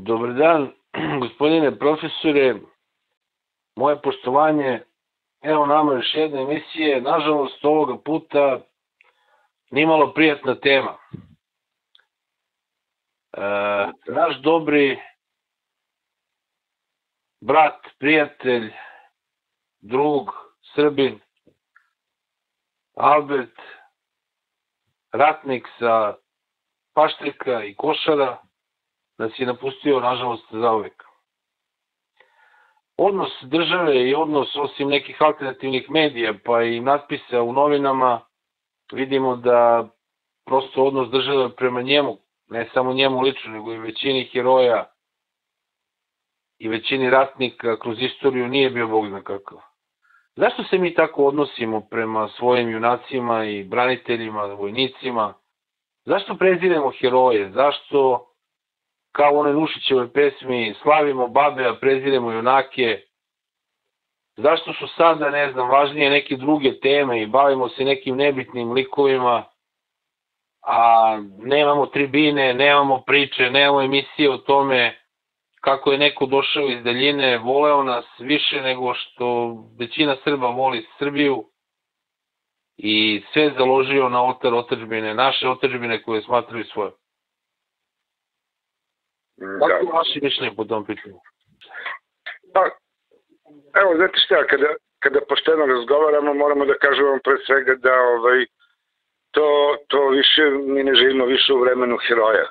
Dobar dan, gospodine profesore, moje poštovanje, evo nama još jedne emisije, nažalost ovoga puta nimalo prijatna tema. Naš dobri brat, prijatelj, drug, Srbin, Albert, ratnik sa Paštrika i Košara, nas je napustio, nažalost, zauvek. Odnos države i odnos, osim nekih alternativnih medija, pa i natpisa u novinama, vidimo da prosto odnos države prema njemu, ne samo njemu lično, nego i većini heroja i većini ratnika kroz istoriju nije bio bog zna kakav. Zašto se mi tako odnosimo prema svojim junacima i braniteljima, vojnicima? Zašto preziremo heroje? Zašto, kao u onoj Nušićevoj pesmi, slavimo babe, a preziremo junake? Zašto su sada, ne znam, važnije neke druge teme i bavimo se nekim nebitnim likovima, a nemamo tribine, nemamo priče, nemamo emisije o tome kako je neko došao iz daljine, voleo nas više nego što većina Srba voli Srbiju i sve založio na oltar otadžbine, naše otadžbine koje smatraju svoje. Kako je vaše mišljenje po tom pitanju? Pa, evo, znate šta, kada pošteno razgovaramo, moramo da kažemo pre svega da to više, mi ne živimo više u vremenu heroja.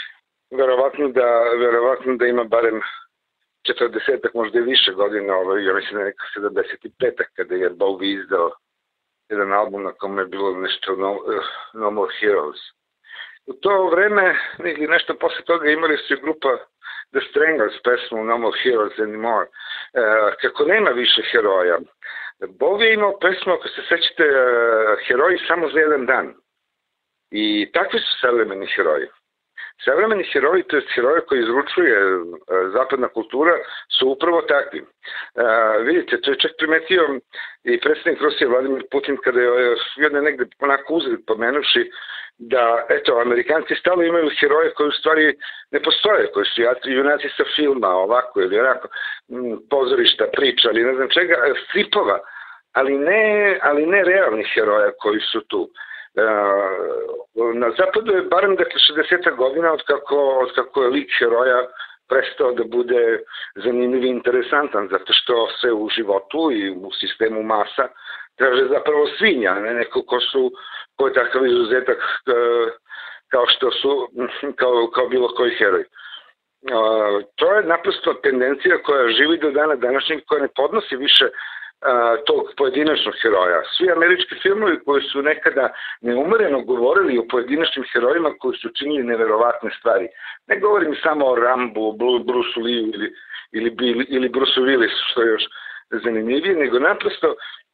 Verovatno da ima barem 40-ak, možda i više godina, ja mislim da neka 75-ak, kada je Bowie izdao jedan album na kome je bilo nešto No More Heroes. U to vreme, ili nešto posle toga, imali su grupa The Stranglers pesmu No More Heroes Anymore, kako nema više heroja. Bowie je imao pesmu, ako se sećate, heroji samo za jedan dan. I takvi su savremeni heroji. Savremeni heroji, to je heroje koji izručuje zapadna kultura, su upravo takvi. Vidite, to je čak primetio i predsjednik Rusije Vladimir Putin kada je jedno negde onako uzred pomenuši da, eto, Amerikanci stalo imaju heroje koji u stvari ne postoje, koji su junaci sa filma, ovako ili onako, pozorišta, priča, ali ne znam čega, stripova, ali ne realnih heroja koji su tu. Na zapadu je barem 60 godina od kako je lik heroja prestao da bude zanimljiv i interesantan, zato što se u životu i u sistemu masa traže zapravo svinja, ne neko ko je takav izuzetak kao što su, kao bilo koji heroj. To je naprosto tendencija koja živi do dana današnjeg, koja ne podnosi više tog pojedinačnog heroja. Svi američki filmovi koji su nekada neumereno govorili o pojedinačnim herojima koji su činili neverovatne stvari. Ne govorim samo o Rambu, Bruce Lee ili Bruce Willisu, što je još zanimljivije, nego naprosto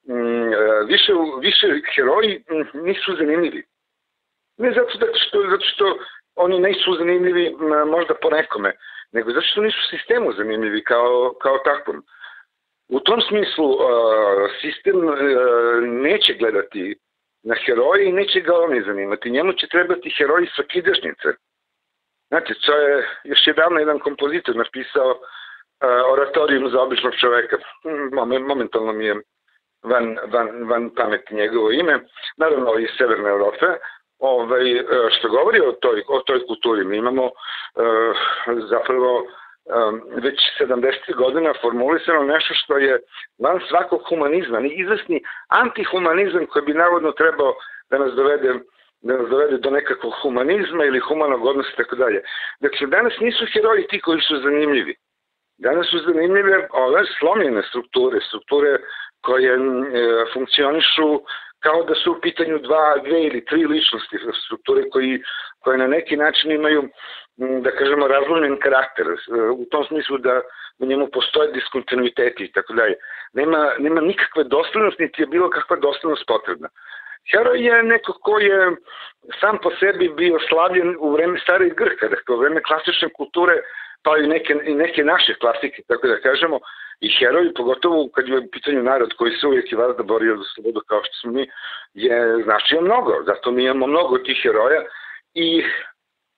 više heroji nisu zanimljivi. Ne zato što oni nisu zanimljivi možda po nekome, nego zato što nisu sistemu zanimljivi kao takvom. U tom smislu sistem neće gledati na heroje i neće ga oni zanimati. Njemu će trebati heroji sa kidašnjice. Znate, to je još jedavno jedan kompozitor napisao oratorijum za običnog čoveka. Momentalno mi je van pameti njegovo ime. Naravno iz Severne Evrope. Što govori o toj kulturi. Mi imamo zapravo već 70 godina formulisano nešto što je van svakog humanizma, izvesni antihumanizam koji bi navodno trebao da nas dovede do nekakvog humanizma ili humanog odnosa i tako dalje. Dakle, danas nisu heroji ti koji su zanimljivi. Danas su zanimljive ove slomljene strukture koje funkcionišu kao da su u pitanju dve ili tri ličnosti, strukture koje na neki način imaju, da kažemo, razlomljen karakter, u tom smislu da u njemu postoje diskontinuiteti i tako dalje. Nema nikakve doslednosti, niti je bilo kakva doslednost potrebna. Heroj je neko ko je sam po sebi bio slavljen u vreme starih Grka, dakle u vreme klasične kulture, pa i neke naše klasike, tako da kažemo, i heroji, pogotovo kad je u pitanju narod koji se uvijek i vazda borio za slobodu kao što smo mi, je značio mnogo. Zato mi imamo mnogo tih heroja i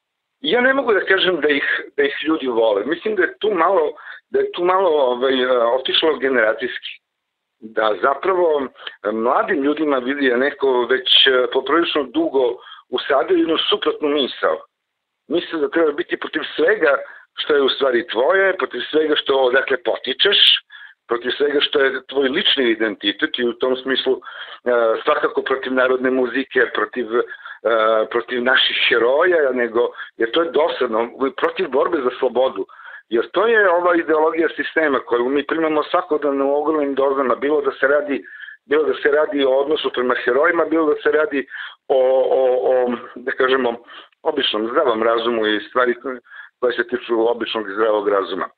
ja ne mogu da kažem da ih ljudi vole. Mislim da je tu malo otišlo generacijski. Da zapravo mladim ljudima vidi je neko već poprilično dugo usadio jednu suprotnu misao. Misao da treba biti protiv svega što je u stvari tvoje, protiv svega što odakle potičeš, protiv svega što je tvoj lični identitet i u tom smislu svakako protiv narodne muzike, protiv naših heroja, jer to je dosadno, protiv borbe za slobodu. Jer to je ova ideologija sistema koju mi primamo svakodnevno u ogromnim dozama, bilo da se radi o odnosu prema herojima, bilo da se radi o da kažemo, običnom zdravom razumu i stvari koje se tiču običnog zdravog razuma.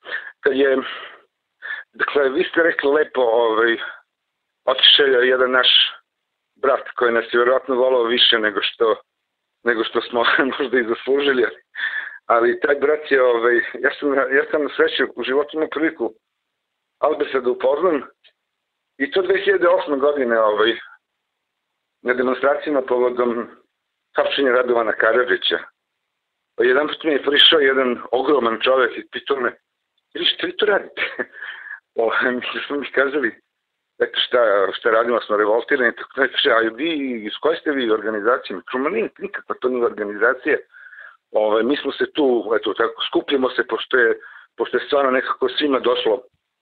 Dakle, vi ste rekli lepo, otišao je jedan naš brat koji nas je vjerojatno volao više nego što smo možda i zaslužili, ali taj brat je, ja sam na sreću u životu imao priliku Alberta da upoznam i to 2008. godine na demonstracijama povodom hapšenja Radovana Karadžića. Jedan put mi je prišao jedan ogroman čovjek i pitao me, šta vi to radite? Mi smo mi kazali, eto šta radimo, smo revoltirani, tako neće, a vi, iz koje ste vi organizacije? Kruma, nikakva to nije organizacija. Mi smo se tu, eto, tako, skupljamo se, pošto je stvarno nekako svima došlo,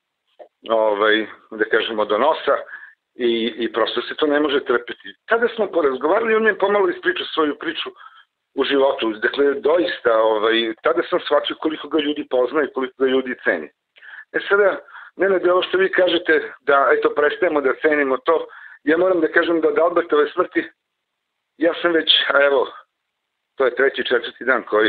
da kažemo, do nosa i prosto se to ne može trpeti. Tada smo porazgovarali i on mi pomalo ispričao svoju priču u životu. Dakle, doista, tada sam shvatio koliko ga ljudi poznaju i koliko ga ljudi ceni. Sada, Nenade, ovo što vi kažete da, eto, prestajemo da cenimo to, ja moram da kažem da od Albertove smrti, ja sam već, evo, to je 3. 4. dan koji,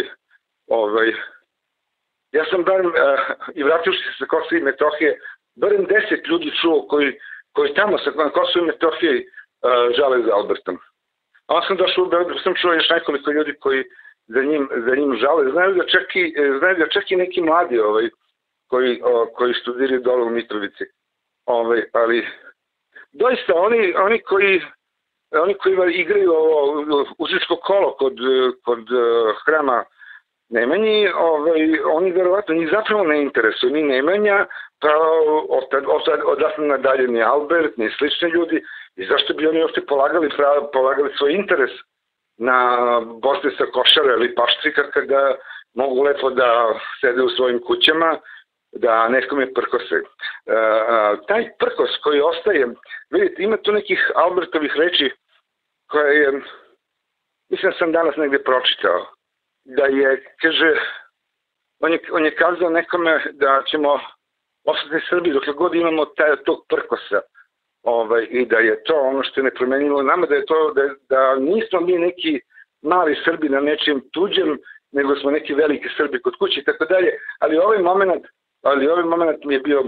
ja sam barem, i vrativši se sa Kosova i Metohije, barem 10 ljudi čuo koji tamo sa Kosova i Metohije žale za Albertom. A on sam došao u Beograd, sam čuo još nekoliko ljudi koji za njim žale. Znaju da čak i neki mladi koji studiraju dole u Mitrovici. Ali doista oni koji igraju užičko kolo kod hrama Nemanji, oni verovatno njih zapravo ne interesuju ni Nemanja, pa odatle nadalje ni Albert, ni slični ljudi. I zašto bi oni uopšte polagali svoj interes na borce sa Košara ili Paštrika kada mogu lepo da sede u svojim kućama, da nekome prkose. Taj prkos koji ostaje, vidite, ima tu nekih Albertovih reči koje je, mislim sam danas negde pročitao, da je, kaže, on je kazao nekome da ćemo ostati Srbi dok god imamo tog prkosa. I da je to ono što je nepromenljivo nama, da je to da nismo mi neki mali Srbi na nečem tuđem, nego smo neki veliki Srbi kod kuće i tako dalje, ali ovaj moment mi je bio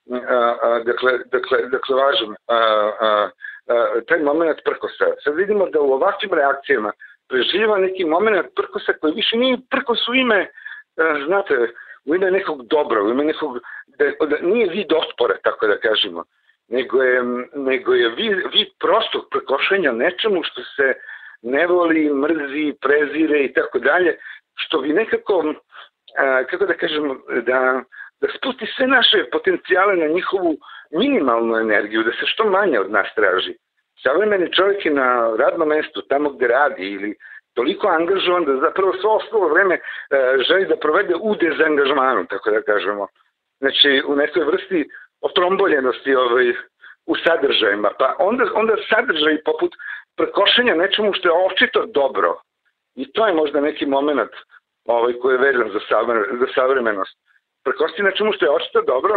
dakle važan, taj moment prkosa. Sad vidimo da u ovakvim reakcijama preživa neki moment prkosa koji više nije prkos u ime, znate, u ime nekog dobra, u ime nekog, nije vid otpora, tako da kažemo, nego je vid prostog prekošenja nečemu što se ne voli, mrzi, prezire i tako dalje, što bi nekako, kako da kažemo, da spusti sve naše potencijale na njihovu minimalnu energiju, da se što manje od nas traži. Savremeni čovjek je na radnom mestu, tamo gde radi, ili toliko angažovan da zapravo svo ostalo vreme želi da provede u dezangažmanu, tako da kažemo. Znači, u nekoj vrsti otromboljenosti u sadržajima. Pa onda sadržaj poput prekošenja nečemu što je očito dobro. I to je možda neki moment koji je vezan za savremenost. Prekosti nečemu što je očito dobro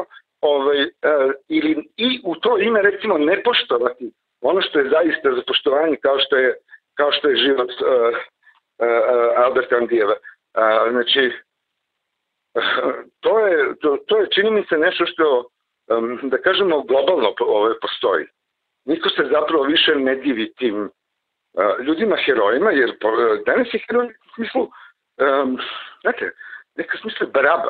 i u to ime recimo ne poštovati ono što je zaista za poštovanje kao što je život Alberta Andijeva. Znači, to je čini mi se nešto što, da kažemo, globalno postoji. Niko se zapravo više ne divi tim ljudima herojima, jer danas je heroj u smislu, znate, neka smislu baraba.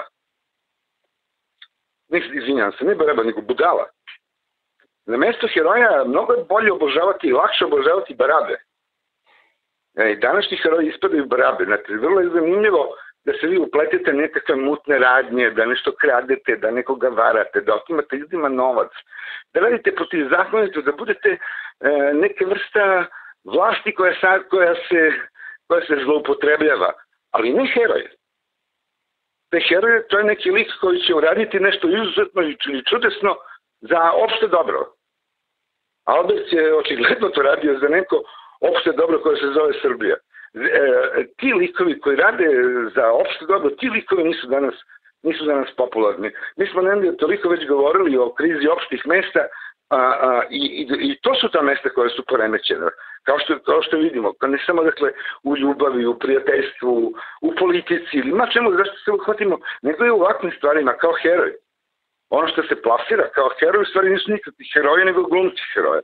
Izvinjam se, ne baraba, nego budala. Na mesto heroja mnogo je bolje obožavati i lakše obožavati barabe. Današnji heroji ispadaju barabe. Znači, vrlo je zanimljivo da se vi upletete nekakve mutne radnje, da nešto kradete, da nekoga varate, da otimate ljudima novac, da radite protivzakonito, da budete neke vrsta vlasti koja se zloupotrebljava, ali ne heroje. Te heroje, to je neki lik koji će uraditi nešto izuzetno ili čudesno za opšte dobro. Albert je očigledno to radio za neko opšte dobro koje se zove Srbija. Ti likovi koji rade za opšte dobro, ti likovi nisu danas popularni. Mi smo negdje toliko već govorili o krizi opštih mesta i to su ta mesta koje su poremećene. Kao što vidimo, ne samo dakle u ljubavi, u prijateljstvu, u politici ili ma čemu zašto se uhvatimo, nego i u ovakvim stvarima kao heroj. Ono što se plasira kao heroj, u stvari nisu nikakvi heroji, nego glumci heroja.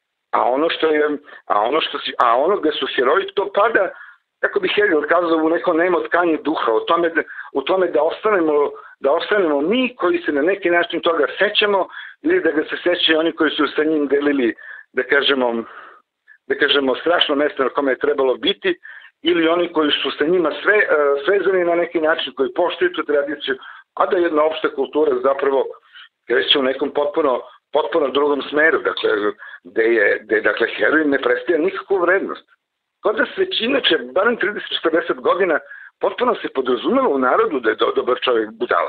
A ono gde su heroji, to pada, kako bi Hegel kazao, u neko nemo tkanje duha, u tome da ostanemo mi koji se na neki način toga sećamo ili da ga se sećaju oni koji su sa njim delili, da kažemo strašno mesto na kome je trebalo biti, ili oni koji su sa njima svezani na neki način, koji poštuju tu tradiciju, a da jedna opšta kultura zapravo kreće u nekom potpuno drugom smeru, dakle heroj ne predstavlja nikakvu vrednost. Kod da se već inače, barem 30-40 godina, potpuno se podrazumeva u narodu da je dobar čovjek budala.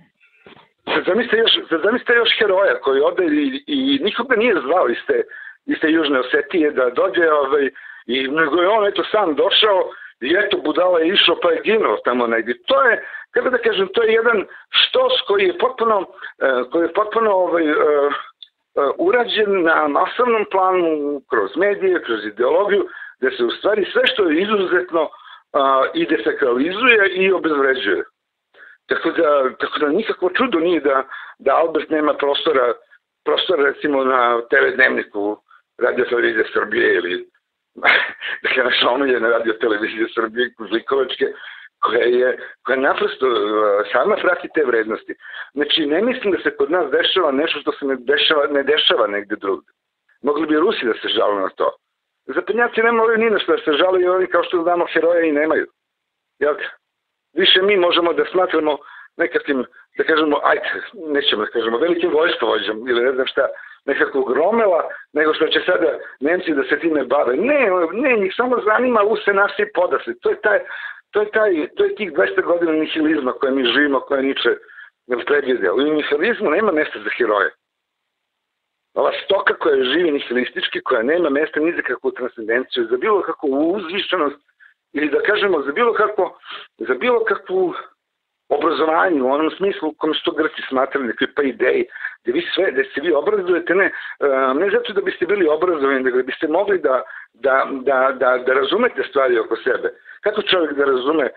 Zamislite još heroja koji ode i nikoga nije zvao iz te Južne Osetije da dođe, nego je on eto sam došao i eto budala je išao pa je ginuo tamo negdje. To je, kako da kažem, to je jedan štos koji je potpuno urađen na masovnom planu, kroz medije, kroz ideologiju, gde se u stvari sve što je izuzetno i desakralizuje i obezvređuje. Tako da nikakvo čudo nije da Albert nema prostora recimo na TV dnevniku Radio Televizije Srbije ili dakle naša omiljena Radio Televizije Srbije Kuzlikovačke, koja naprosto sama prati te vrednosti. Znači, ne mislim da se kod nas dešava nešto što se ne dešava negde drugde. Mogli bi Rusi da se žale na to. Zapadnjaci ne moraju ni na što da se žale, i oni kao što znamo heroja i nemaju. Više mi možemo da smatramo nekakvim, da kažemo, nećemo da kažemo, velikim vojskovođom ili ne znam šta, nekakvog Romela, nego što će sada Nemci da se time bave. Ne, njih samo zanima se nasi podasli. To je tih 200 godina nihilizma koje mi živimo, koje Niče predvideo. U nihilizmu nema mesta za heroje. Ova stoka koja živi nihilistički, koja nema mesta ni za kakvu transcendenciju, za bilo kakvu uzvišenost, ili da kažemo za bilo kakvu obrazovanju, u onom smislu u kojem su to Grci smatrali, nekoj pa ideji, da se vi obrazujete, ne zato da biste bili obrazovani, nego da biste mogli da razumete stvari oko sebe. Kako čovjek da razume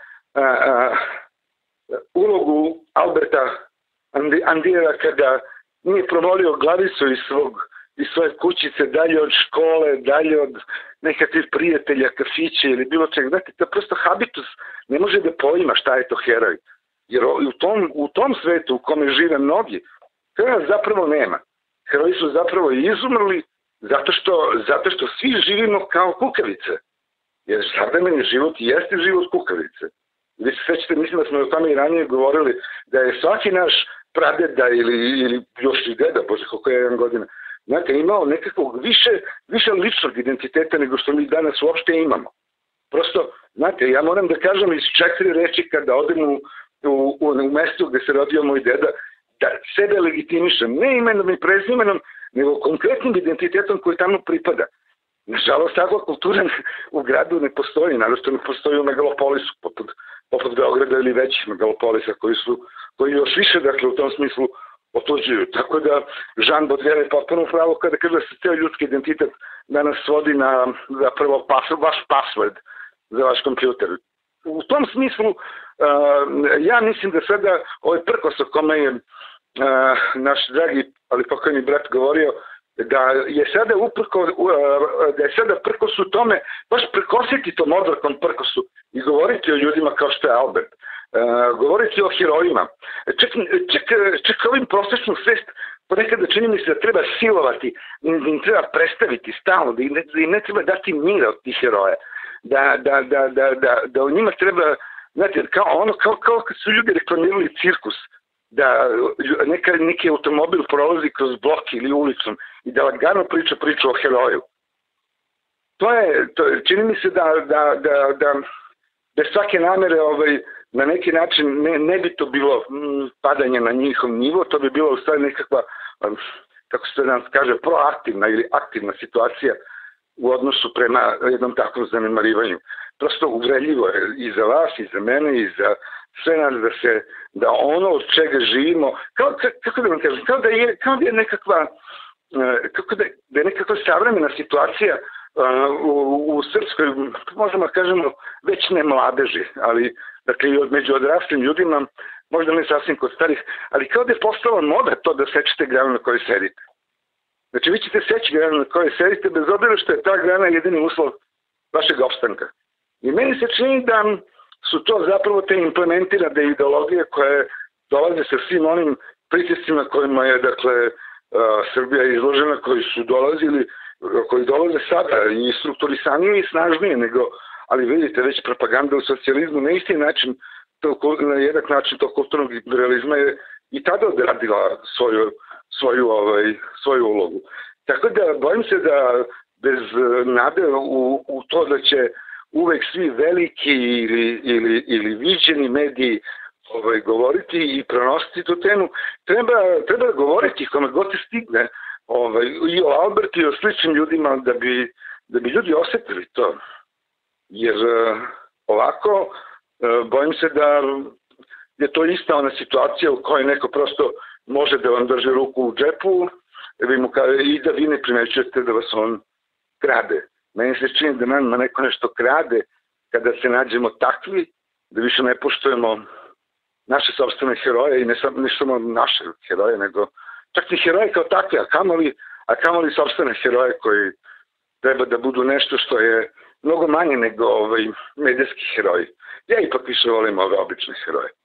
ulogu Alberta Andijera kada nije provolio glavicu iz svoje kućice, dalje od škole, dalje od nekakvih prijatelja, kafića ili bilo čega. Znate, to je prosto habitus, ne može da poima šta je to heroj. Jer u tom svetu u kome žive mnogi, heroja zapravo nema. Heroji su zapravo izumrli zato što svi živimo kao kukavice. Jer savremeni život jeste život kukavice. Vi se sećate, mislim da smo o tome i ranije govorili, da je svaki naš pradeda ili još i deda, bože koliko je 1 godina, znate, imao nekakvog više ličnog identiteta nego što mi danas uopšte imamo. Prosto, znate, ja moram da kažem iz 4 reči kada odem u mestu gde se rodio moj deda, da sebe legitimišem, ne imenom i prezimenom, nego konkretnim identitetom koji tamo pripada. Nažalost, takva kultura u gradu ne postoji, naravno ne postoji u megalopolisu, poput Beograda ili većih megalopolisa koji još više, dakle, u tom smislu otuđuju. Tako da Jean Baudrillard je potpuno pravo kada kaže da se ceo ljudski identitet danas svodi na zapravo vaš password za vaš kompjuter. U tom smislu, ja mislim da sada ovaj prkos o kome je naš dragi, ali pokojni brat govorio, da je sada prkos u tome, baš prkositi tom odvrkom prkosu i govoriti o ljudima kao što je Albert, govoriti o herojima. Čak ovim prosečnu svest ponekada čini mi se da treba silovati, da im treba predstaviti stalno, da im ne treba dati mira od tih heroja, da o njima treba znate, kao kad su ljudi reklamirali cirkus, da neki automobil prolazi kroz blok ili ulicom i da lagano priča o heroju. Čini mi se da bez svake namere na neki način ne bi to bilo padanje na njihov nivo, to bi bilo u stvari nekakva, kako se danas kaže, proaktivna ili aktivna situacija u odnosu prema jednom takvom zanemarivanju. Prosto uvredljivo je i za vas, i za mene, i za sve nas da ono od čega živimo, kako da vam kažem, kao da je nekakva savremena situacija u srpskoj, možemo kažemo, već ne mladeži, ali dakle i među odraslim ljudima, možda ne sasvim kod starih, ali kao da je postala moda to da sečete granu na kojoj sedite. Znači vi ćete seći granu na kojoj sedite bez obzira što je ta grana jedini uslov vašeg opstanka. I meni se čini da su to zapravo te implementirane ideologije koje dolaze sa svim onim pritiscima kojima je, dakle, Srbija izložena, koji dolaze sada i strukturisanije i snažnije nego, ali vidite, već propaganda u socijalizmu na isti način, na jednak način tog kulturnog liberalizma je i tada odradila svoju ulogu. Tako da bojim se da bez nade u to da će uvek svi veliki ili viđeni mediji govoriti i prenositi tu temu, treba govoriti kome god se stigne i o Albertu i o sličnim ljudima da bi ljudi osetili to. Jer ovako bojim se da je to ista ona situacija u kojoj neko prosto može da vam drži ruku u džepu i da vi ne primećujete da vas on krade. Meni se čini da nama neko nešto krade kada se nađemo takvi, da više ne poštujemo naše sopstvene heroje i ne samo naše heroje, nego čak i heroje kao takve, a kamoli sopstvene heroje koji treba da budu nešto što je mnogo manje nego medijski heroji. Ja ipak više volim ove obične heroje.